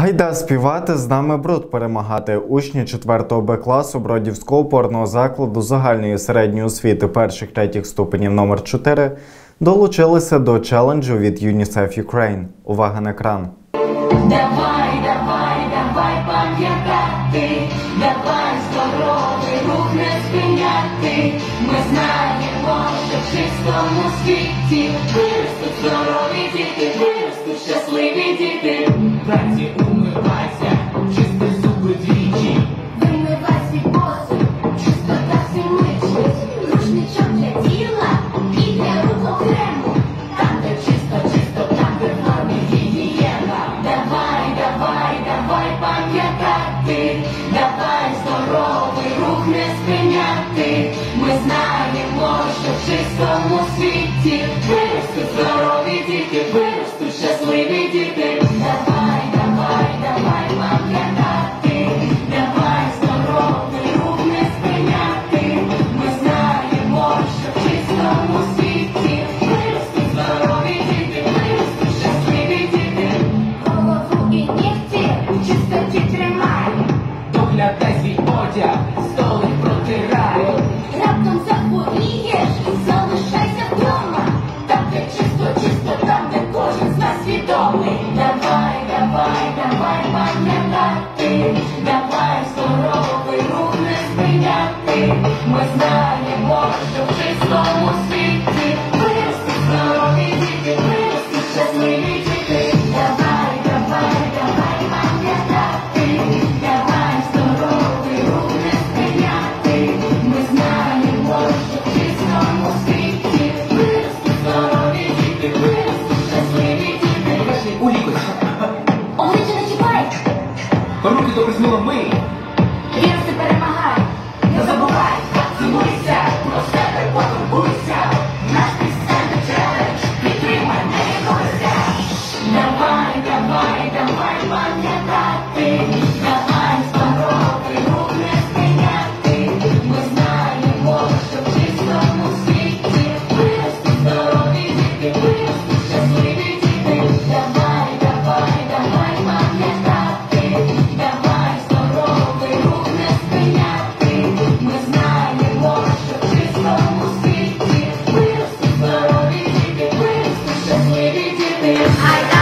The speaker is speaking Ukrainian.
Гайда співати, з нами бруд перемагати. Учні 4 Б класу Бродівського опорного закладу загальної середньої освіти перших-третіх ступенів номер 4 долучилися до челенджу від UNICEF Ukraine. Увага на екран. Давай, давай, давай пам'ятати, давай здоровий рух не спиняти. Ми знаємо, що в чистому світі виростуть здорові діти, виростуть щасливі діти. Вранці умивайся, чисти зуби двічі. Вимивай свій посуд, чистота всі мичить. Рушничок для тіла і для рук окремо. Там, де чисто, чисто, там, де в нормі гігієна. Давай, давай, давай пам'ятати, давай здоровий рух не спиняти. Ми знаємо, що в чистому світі виростуть здорові діти, виростуть щасливі діти. Давай, давай, давай пам'ятати, давай здоровий рух не спиняти. Ми знаємо, що в чистому світі виростуть здорові діти, виростуть щасливі діти. Голову і нігті в чистоті тримай. Доглядай свій одяг, столик протирай. Раптом захворієш, залишайся вдома. Там, де чисто, чисто, там, де кожен з нас свідомий. Давай, давай, давай пам'ятати, давай здоровий рух не спиняти. Ми знаємо, що в чистому світі виростуть здорові діти, виростуть щасливі діти. Давай, давай, давай пам'ятати, давай здоровий рух не спиняти. Ми знаємо, що в чистому світі виростуть здорові діти, виростуть щасливі діти. У лікоть. Обличчя не чіпай! Руки добре змило мий. Віруси перемагай! Не забувай! Цілуйся! Про себе потурбуйся! Наш пісенний челендж! Підтримай, не відносься! Давай, давай, давай пам'ятати! Давай здоровий рух не спиняти! Ми знаємо, що в чистому світі виростуть здорові діти, виростуть щасливі діти! Давай, давай, давай пам'ятати! Давай здоровий рух не спиняти! Ми знаємо, що в чистому світі виростуть здорові діти, виростуть щасливі діти!